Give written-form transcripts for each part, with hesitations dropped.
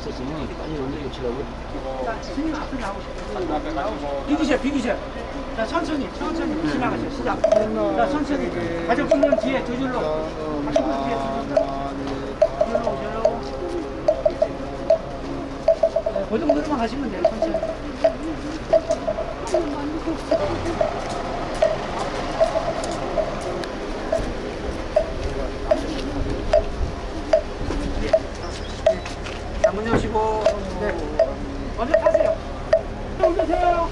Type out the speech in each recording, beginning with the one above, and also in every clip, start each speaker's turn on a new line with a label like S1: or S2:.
S1: 있었으면 빨리 원장님 치라고.
S2: 스님 앞에 나오세요. 비기세요. 자, 천천히 지나가세요. 시작. 자, 천천히. 가족분들은 뒤에 두 줄로. 가족분들 뒤에 두 줄로 오셔요. 네, 그 정도로만 가시면 돼요. 천천히. 자, 문 여시고. 네. 먼저 타세요. 올리세요.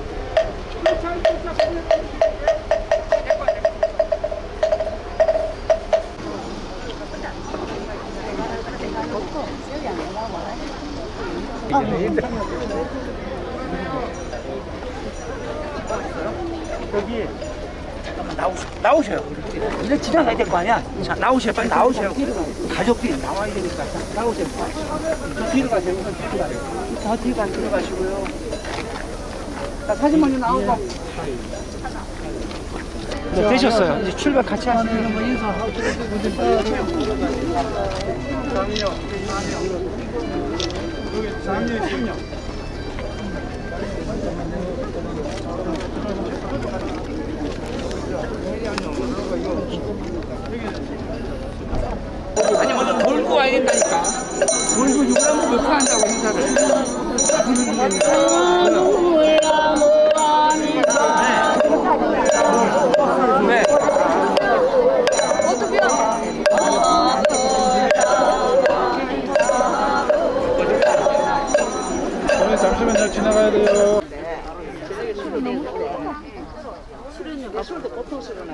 S2: 여기 잠깐만 나오셔요. 이제 지나가야 될 거 아니야? 자, 나오셔요. 빨리 나오셔요. 가족들이 나와야 되니까. 나오세요. 저 뒤로 가세요. 저 뒤로 가시고요. 자, 사진 먼저 나오고. 네, 되셨어요. 이제 출발 같이 하시는 거 인사하고. 여기 장녀 청녀. 아니 먼저 돌고 와야 된다니까. 돌고 유람을 몇 번 한다고 행사를. 네.
S3: 잠시만 잘 지나가야 돼요.
S2: 술도 보통 술은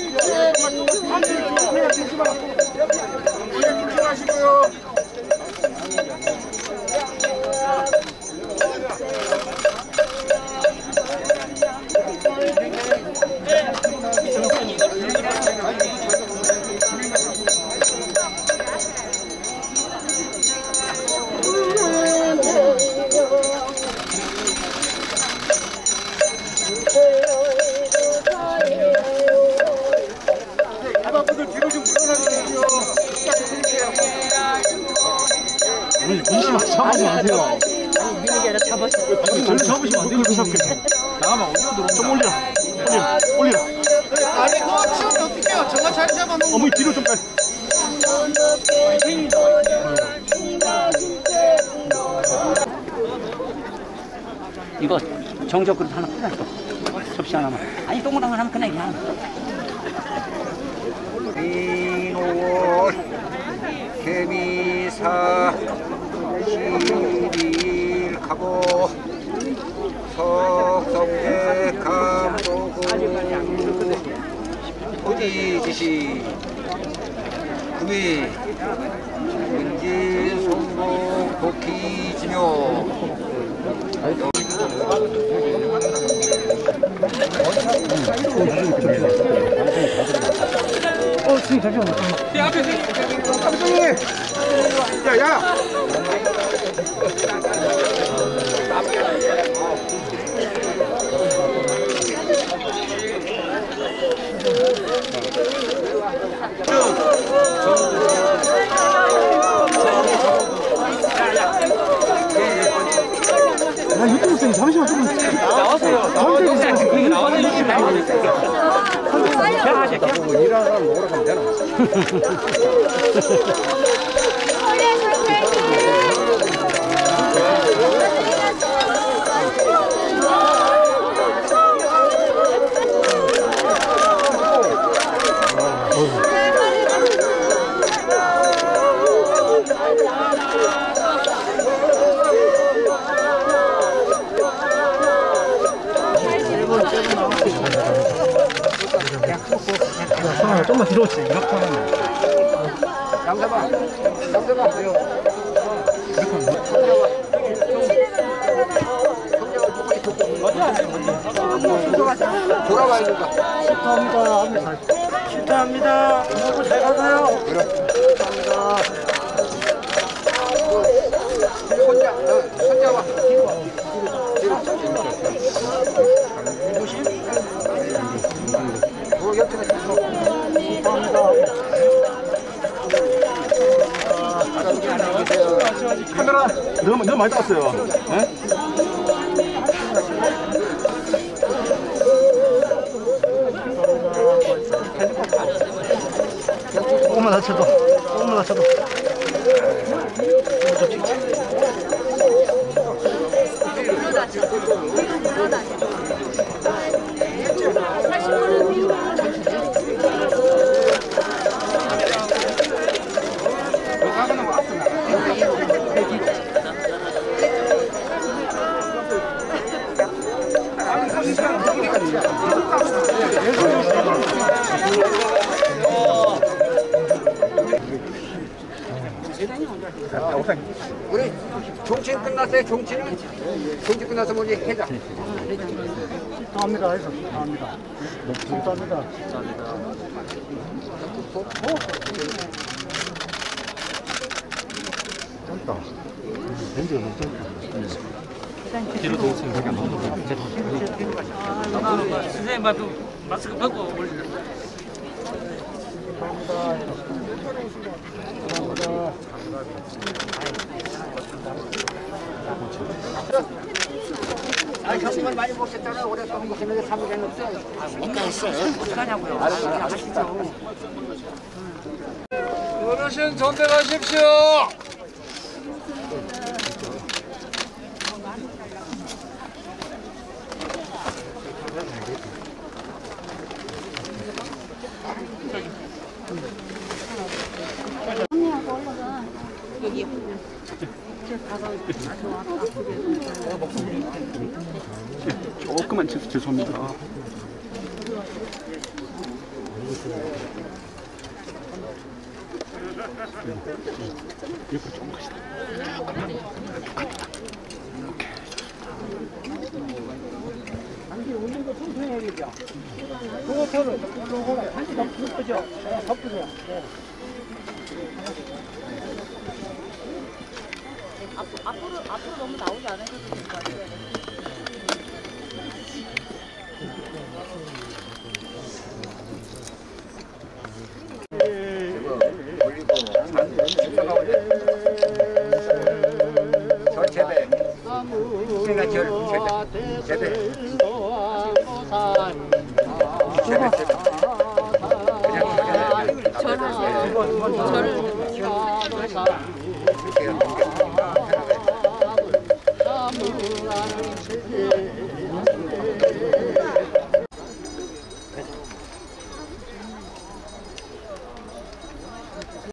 S3: 조심하시고요. 아바분들 뒤로 좀 물러나주세요.
S1: 잡아지 마세요.
S2: 아니 미는 게 아니라 잡았어.
S1: 저를 잡으시면 안 돼요. 나가면 어디로 들어온다. 좀 올리라.
S3: 아니 그거 치우면 어떡해요. 정말 잘 잡아놓은
S1: 어머니 뒤로 좀 빼.
S2: 이거 정적 그릇 하나 꺼내. 접시 하나만. 아니 동그란 거 하나 꺼내 그냥.
S4: 민월 개미사 11일 가고 석성대 감독은 토지지시 구미 은지 송곡 도끼지묘
S3: 선생님 잠시만요. 내 앞에 선생님. 야야. 야 유튜브 선생님 잠시만 좀 나와세요. 일하는 사람 먹으러 가면 되나?
S1: 좀만 뒤로 오지. 이렇게 하면.
S4: 양잡아. 돌아가야 된다.
S2: 실패합니다. 너무 잘 가세요.
S4: 감사합니다. 손잡아. 뒤로 와. 옆에
S3: 카메라
S1: 너무 많이 땄어요.
S3: 조금만 다쳐도. 조금만 다쳐도.
S4: 우리 종친 끝났어요. 종친 끝나서 뭐지 해자.
S3: 감사합니다. 해서 감사합니다. 감사합니다. 짧다. 렌즈가 너무 짧다.
S1: 뒤로 더 있으면 되게 안 나오는
S2: 선생님 봐도 마스크 벗고 올리는
S4: 아, 형님은 많이 보셨잖아요. 오랫동안 보시는데 사무장이 없어요.
S2: 어떡하냐고요. 아시죠?
S3: 어르신 전대 가십시오.
S1: 조금만 죄송합니다. 옆으로 조금 가시다.
S5: 앞으로 너무 나오지 않으셔도 될 것 같아요.
S4: 저 제배. 그러니까 제배.
S5: 저를